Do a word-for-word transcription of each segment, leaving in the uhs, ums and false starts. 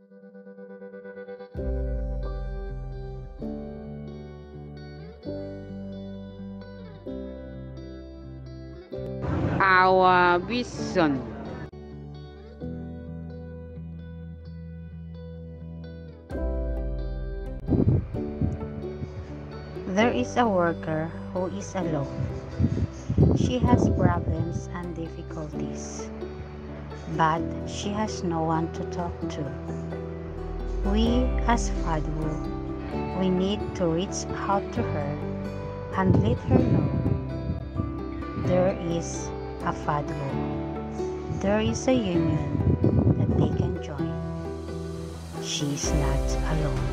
Our vision. There is a worker who is alone. She has problems and difficulties, but she has no one to talk to. We, as Fadwo, we need to reach out to her and let her know there is a Fadwo. There is a union that they can join. She is not alone.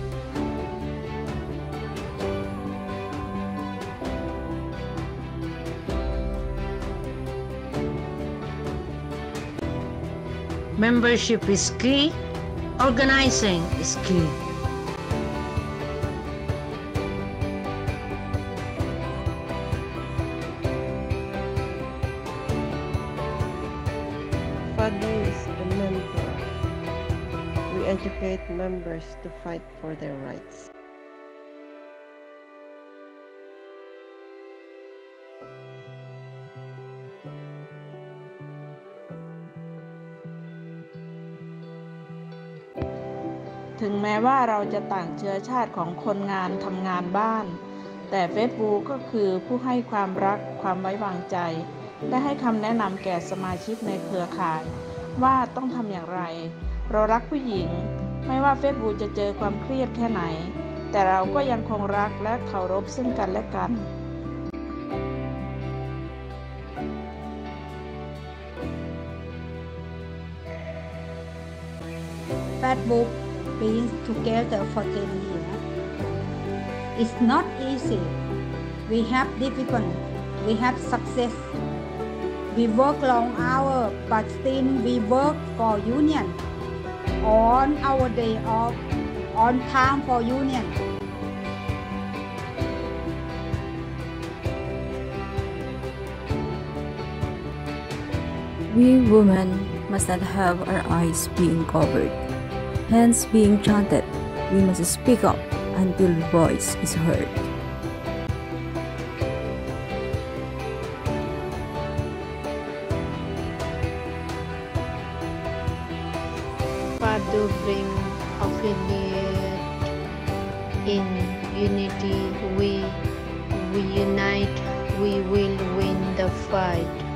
Membership is key. Organizing is key. Fadwo is a member. We educate members to fight for their rights. ถึงแม้ว่าเราจะต่างเชื้อชาติของคนงานทำงานบ้านแต่เฟซบุ๊กก็คือผู้ให้ความรักความไว้วางใจและให้คำแนะนำแก่สมาชิกในเครือข่ายว่าต้องทำอย่างไรเรารักผู้หญิงไม่ว่าเฟซบุ๊กจะเจอความเครียดแค่ไหนแต่เราก็ยังคงรักและเคารพซึ่งกันและกัน Facebook being together for ten years. It's not easy. We have difficulty. We have success. We work long hours, but still we work for union. On our day off, on time for union. We women must not have our eyes being covered, hands being chanted. We must speak up until voice is heard. Fadwo bring affiliate in unity. We we unite. We will win the fight.